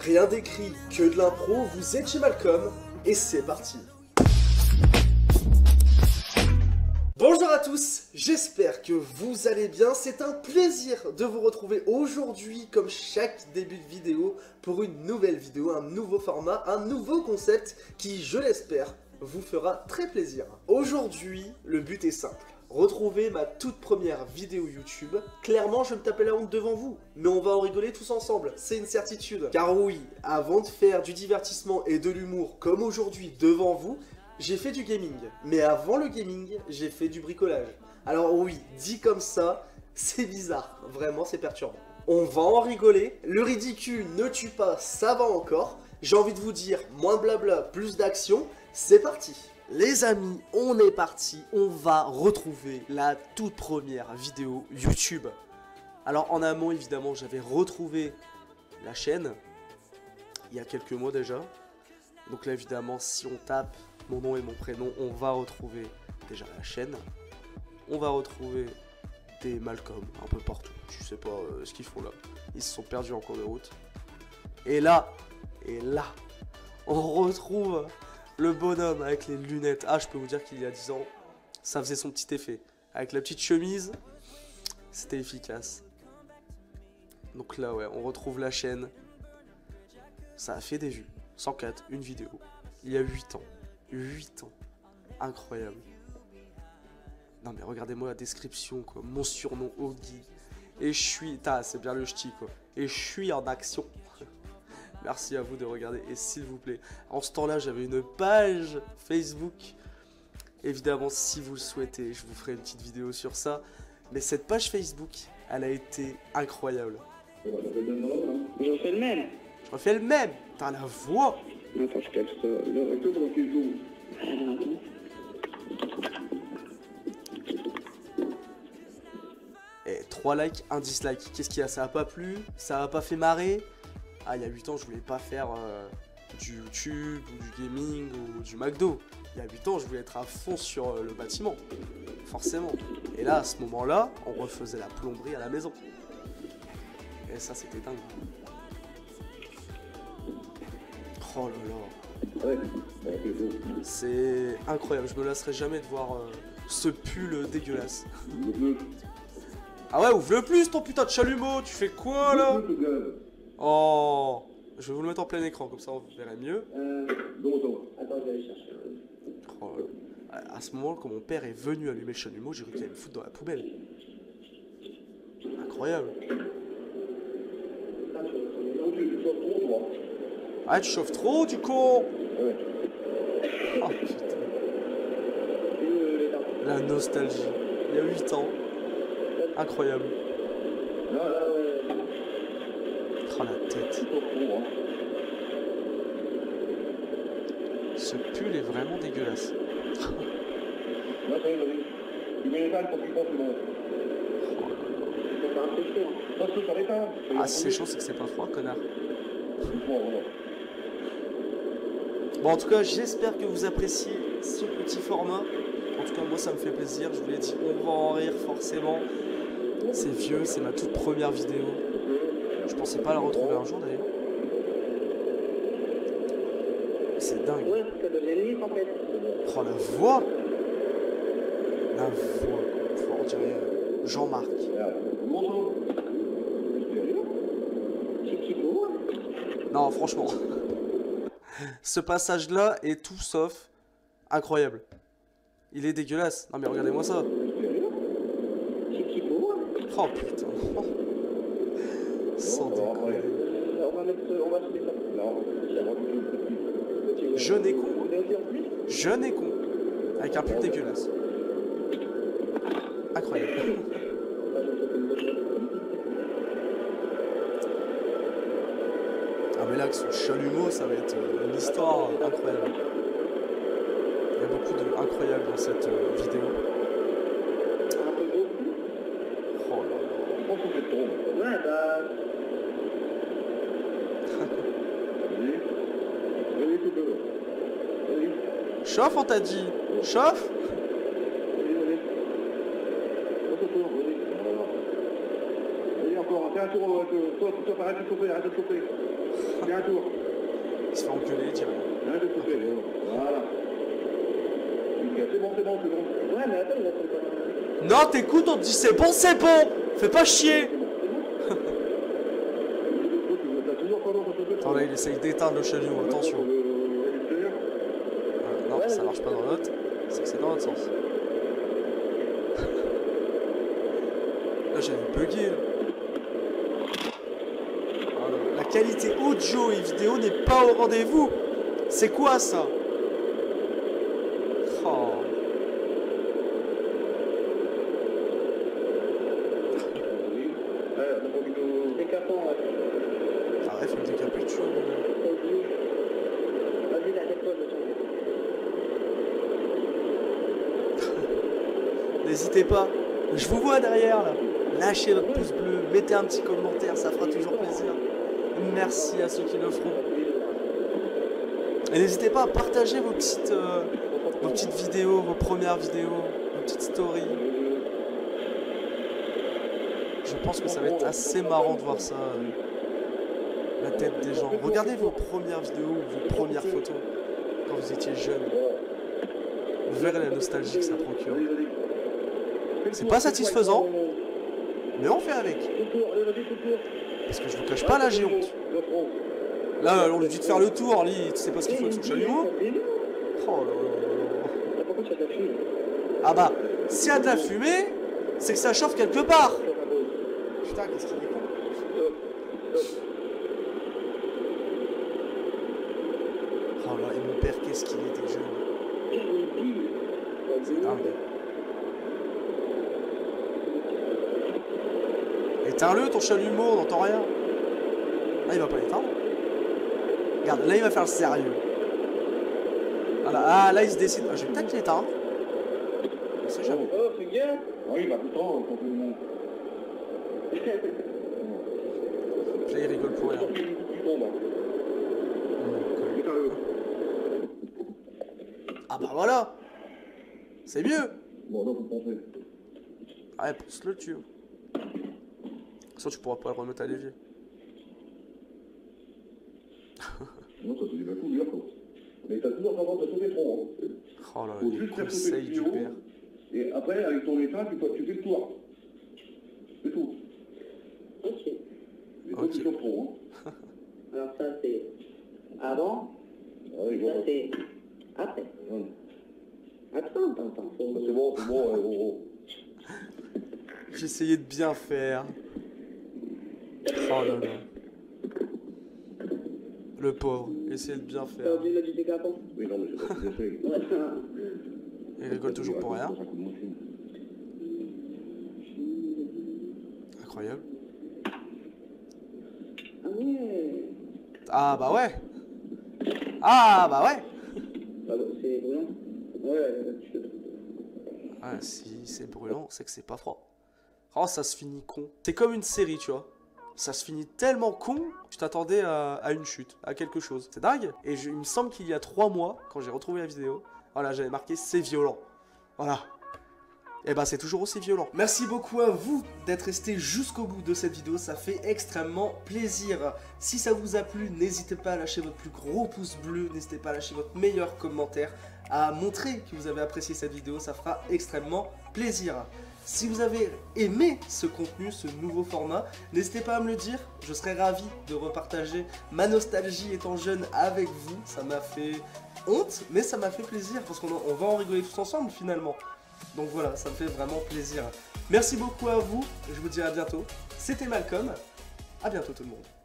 Rien d'écrit, que de l'impro, vous êtes chez Malcolm, et c'est parti. Bonjour à tous, j'espère que vous allez bien, c'est un plaisir de vous retrouver aujourd'hui comme chaque début de vidéo pour une nouvelle vidéo, un nouveau format, un nouveau concept qui, je l'espère, vous fera très plaisir. Aujourd'hui, le but est simple. Retrouver ma toute première vidéo YouTube. Clairement, je vais me taper la honte devant vous, mais on va en rigoler tous ensemble, c'est une certitude. Car oui, avant de faire du divertissement et de l'humour comme aujourd'hui devant vous, j'ai fait du gaming. Mais avant le gaming, j'ai fait du bricolage. Alors oui, dit comme ça, c'est bizarre, vraiment c'est perturbant. On va en rigoler, le ridicule ne tue pas, ça va encore. J'ai envie de vous dire, moins de blabla, plus d'action, c'est parti. Les amis, on est parti, on va retrouver la toute première vidéo YouTube. Alors en amont évidemment j'avais retrouvé la chaîne, il y a quelques mois déjà. Donc là évidemment si on tape mon nom et mon prénom, on va retrouver déjà la chaîne. On va retrouver des Malcolm un peu partout, je sais pas ce qu'ils font là. Ils se sont perdus en cours de route. Et là, on retrouve le bonhomme avec les lunettes. Ah, je peux vous dire qu'il y a 10 ans, ça faisait son petit effet. Avec la petite chemise, c'était efficace. Donc là, ouais, on retrouve la chaîne. Ça a fait des vues. 104, une vidéo. Il y a 8 ans. 8 ans. Incroyable. Non mais regardez-moi la description, quoi. Mon surnom, Ogi. Et je suis... c'est bien le ch'ti, quoi. Et je suis en action. Merci à vous de regarder et s'il vous plaît, en ce temps-là, j'avais une page Facebook. Évidemment, si vous le souhaitez, je vous ferai une petite vidéo sur ça. Mais cette page Facebook, elle a été incroyable. Je refais le même. Je refais le même. T'as la voix. Attends, je calme ça. Le recto pendant qu'il joue. Et 3 likes, 1 dislike. Qu'est-ce qu'il y a? Ça a pas plu? Ça a pas fait marrer? Ah, il y a 8 ans, je voulais pas faire du YouTube, ou du gaming, ou du McDo. Il y a 8 ans, je voulais être à fond sur le bâtiment. Forcément. Et là, à ce moment-là, on refaisait la plomberie à la maison. Et ça, c'était dingue. Oh là là. C'est incroyable. Je me lasserai jamais de voir ce pull dégueulasse. Ah ouais, ouvre le plus, ton putain de chalumeau. Tu fais quoi, là? Oh, je vais vous le mettre en plein écran, comme ça on verrait mieux. Attends, je vais aller chercher. Oh, à ce moment, quand mon père est venu allumer le chalumeau, j'ai cru qu'il allait me foutre dans la poubelle. Incroyable. Ah, tu chauffes trop, du con. Oh putain. La nostalgie. Il y a 8 ans. Incroyable. Oh la tête. Ce pull est vraiment dégueulasse. Ah si c'est chaud c'est que c'est pas froid connard. Bon en tout cas j'espère que vous appréciez ce petit format. En tout cas moi ça me fait plaisir, je vous l'ai dit, on va en rire forcément. C'est vieux, c'est ma toute première vidéo. Je pensais pas la retrouver un jour d'ailleurs. C'est dingue. Oh la voix. La voix. On dirait Jean-Marc. Non franchement. Ce passage là est tout sauf incroyable. Il est dégueulasse. Non mais regardez-moi ça. Oh putain. Sans déconner. Jeune et con. Jeune et con. Avec un pull dégueulasse. Incroyable. Ah mais là, avec son chalumeau, ça va être une histoire incroyable. Il y a beaucoup de incroyables dans cette vidéo. Oh là là. Chauffe, on t'a dit. Chauffe. Encore un un tour, toi, arrête de chauffer, arrête de chauffer. Fais un tour. Il se fait engueuler, dirais. Arrête de chauffer, voilà. C'est bon, c'est bon, c'est bon. Ouais, mais attends, il a fait pas. Non, t'écoutes, on te dit c'est bon, fais pas chier. Attends, là, il essaye d'éteindre le chalumeau, attention. Non, ça marche pas dans l'autre, c'est que c'est dans l'autre sens. Là, j'avais bugué. La qualité audio et vidéo n'est pas au rendez-vous. C'est quoi ça? Oh. Ah ouais, faut le décaper, tu vois. N'hésitez pas, je vous vois derrière là. Lâchez votre pouce bleu, mettez un petit commentaire, ça fera toujours plaisir. Merci à ceux qui le feront. Et n'hésitez pas à partager vos petites vidéos, vos premières vidéos, vos petites stories. Je pense que ça va être assez marrant de voir ça, la tête des gens. Regardez vos premières vidéos, vos premières photos, quand vous étiez jeune. Vous verrez la nostalgie que ça procure. C'est pas satisfaisant, mais on fait avec. Parce que je vous cache pas, là j'ai honte. Là, on lui dit de faire le tour, lui, tu sais pas ce qu'il faut avec son chalumeau. Oh là là. Ah bah, s'il y a de la fumée, c'est que ça chauffe quelque part. Putain, qu'est-ce qu'il est con. Oh là, et mon père, qu'est-ce qu'il était jeune. C'est dingue. Éteins-le, ton chalumeau, on n'entend rien. Là, il va pas l'éteindre. Regarde, là, il va faire le sérieux. Voilà. Ah, là, il se décide. Ah, je vais peut-être l'éteindre. On sait jamais. Oh, c'est bien. Oui, il va tout le temps, quand tout le monde. Là, il rigole pour rien. Ah bah voilà. C'est mieux. Bon, là, vous pensez. Ouais, pousse-le dessus. Sinon, tu pourras pas le remettre à l'évier. Non, ça te dit coup, bien quoi. Mais t'as toujours tendance à sauter trop. Hein. Oh là là, les conseils du père. Et après, avec ton éteint, tu fais le tour. C'est tout. Ok. Mais toi, tu sur trop. Hein. Alors ça, c'est avant. Ouais, Ça, c'est après. Ouais. Attends. C'est bon, J'essayais de bien faire. Oh là là. Le pauvre, essayez de bien T'as faire. oublié le décapant? Oui, non, mais c'est pas ce que j'ai fait. Il rigole toujours pour rien. Incroyable. Ah ouais. Ah bah ouais. Ah bah ouais. Ah bah, c'est brûlant. Ouais, je te... Ah si c'est brûlant, c'est que c'est pas froid. Oh ça se finit con. C'est comme une série, tu vois. Ça se finit tellement con, tu t'attendais à une chute, à quelque chose. C'est dingue. Et il me semble qu'il y a 3 mois, quand j'ai retrouvé la vidéo, voilà, j'avais marqué c'est violent. Voilà. Et bah c'est toujours aussi violent. Merci beaucoup à vous d'être resté jusqu'au bout de cette vidéo, ça fait extrêmement plaisir. Si ça vous a plu, n'hésitez pas à lâcher votre plus gros pouce bleu, n'hésitez pas à lâcher votre meilleur commentaire, à montrer que vous avez apprécié cette vidéo, ça fera extrêmement plaisir. Si vous avez aimé ce contenu, ce nouveau format, n'hésitez pas à me le dire, je serais ravi de repartager ma nostalgie étant jeune avec vous. Ça m'a fait honte, mais ça m'a fait plaisir parce qu'on va en rigoler tous ensemble finalement. Donc voilà, ça me fait vraiment plaisir. Merci beaucoup à vous, je vous dis à bientôt. C'était Malcolm, à bientôt tout le monde.